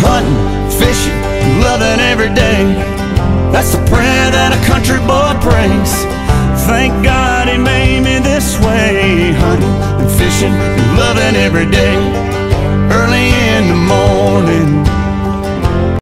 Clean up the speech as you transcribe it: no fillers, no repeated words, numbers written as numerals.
hunting, fishing, loving every day. That's the prayer that a country boy prays. Thank God he made